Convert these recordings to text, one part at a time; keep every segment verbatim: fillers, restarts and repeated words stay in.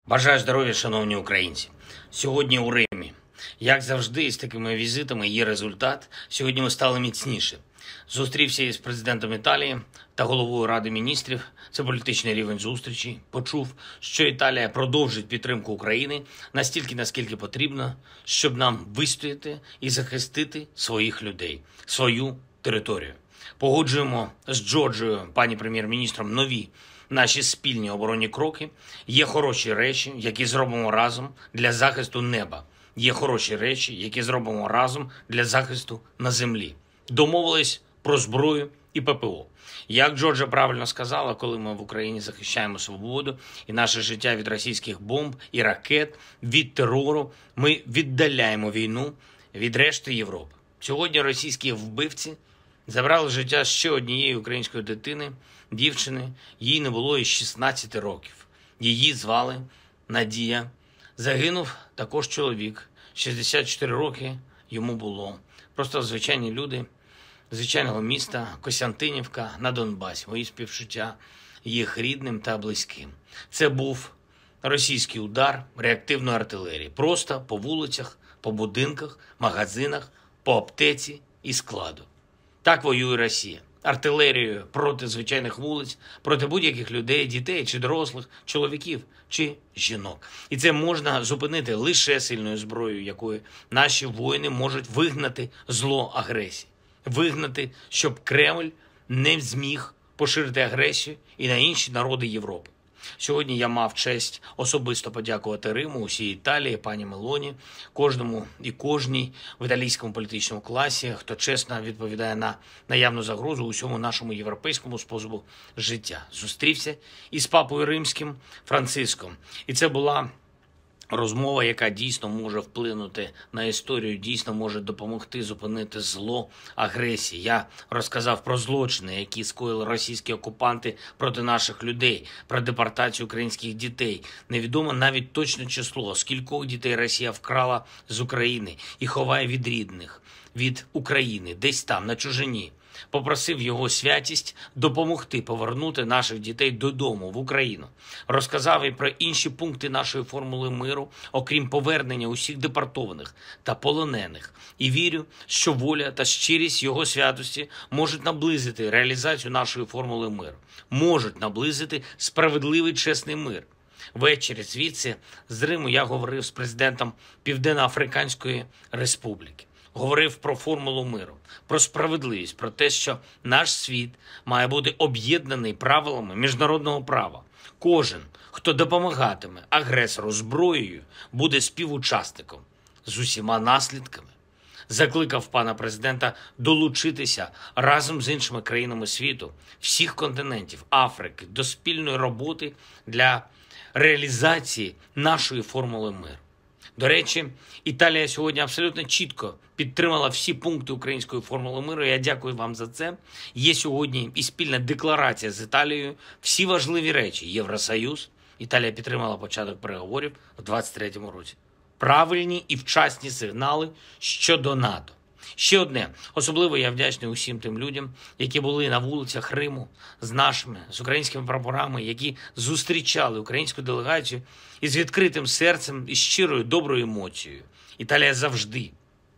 Бажаю здоров'я, шановні українці. Сьогодні у Римі. Як завжди, з такими візитами є результат. Сьогодні ми стали міцніше. Зустрівся із президентом Італії та головою Ради міністрів. Це політичний рівень зустрічі. Почув, що Італія продовжить підтримку України настільки, наскільки потрібно, щоб нам вистояти і захистити своїх людей, свою територію. Погоджуємо з Джорджією, пані прем'єр-міністром, нові наші спільні оборонні кроки. Є хороші речі, які зробимо разом для захисту неба. Є хороші речі, які зробимо разом для захисту на землі. Домовились про зброю і ППО. Як Джорджа правильно сказала, коли ми в Україні захищаємо свободу і наше життя від російських бомб і ракет, від терору, ми віддаляємо війну від решти Європи. Сьогодні російські вбивці забрали життя ще однієї української дитини, дівчини. Їй не було і шістнадцяти років. Її звали Надія. Загинув також чоловік. шістдесят чотири роки йому було. Просто звичайні люди звичайного міста Костянтинівка на Донбасі. Мої співчуття їх рідним та близьким. Це був російський удар реактивної артилерії. Просто по вулицях, по будинках, магазинах, по аптеці і складу. Так воює Росія. Артилерією проти звичайних вулиць, проти будь-яких людей, дітей чи дорослих, чоловіків чи жінок. І це можна зупинити лише сильною зброєю, якою наші воїни можуть вигнати зло агресії. Вигнати, щоб Кремль не зміг поширити агресію і на інші народи Європи. Сьогодні я мав честь особисто подякувати Риму, усій Італії, пані Мелоні, кожному і кожній в італійському політичному класі, хто чесно відповідає на наявну загрозу усьому нашому європейському способу життя. Зустрівся із папою римським Франциском. І це була розмова, яка дійсно може вплинути на історію, дійсно може допомогти зупинити зло агресії. Я розказав про злочини, які скоїли російські окупанти проти наших людей, про депортацію українських дітей. Невідомо навіть точне число, скількох дітей Росія вкрала з України і ховає від рідних, від України, десь там, на чужині. Попросив його святість допомогти повернути наших дітей додому, в Україну. Розказав і про інші пункти нашої формули миру, окрім повернення усіх депортованих та полонених. І вірю, що воля та щирість його святості можуть наблизити реалізацію нашої формули миру. Можуть наблизити справедливий, чесний мир. Ввечері звідси з Риму я говорив з президентом Південно-Африканської Республіки. Говорив про формулу миру, про справедливість, про те, що наш світ має бути об'єднаний правилами міжнародного права. Кожен, хто допомагатиме агресору зброєю, буде співучасником з усіма наслідками. Закликав пана президента долучитися разом з іншими країнами світу, всіх континентів Африки, до спільної роботи для реалізації нашої формули миру. До речі, Італія сьогодні абсолютно чітко підтримала всі пункти української формули миру. Я дякую вам за це. Є сьогодні і спільна декларація з Італією. Всі важливі речі. Євросоюз. Італія підтримала початок переговорів у двадцять третьому році. Правильні і вчасні сигнали щодо НАТО. Ще одне. Особливо я вдячний усім тим людям, які були на вулицях Риму з нашими, з українськими прапорами, які зустрічали українську делегацію із відкритим серцем і щирою доброю емоцією. Італія завжди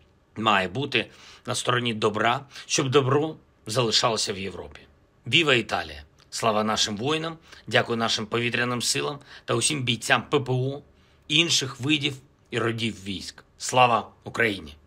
має бути на стороні добра, щоб добро залишалося в Європі. Віва Італія! Слава нашим воїнам, дякую нашим повітряним силам та усім бійцям ППО, інших видів і родів військ. Слава Україні!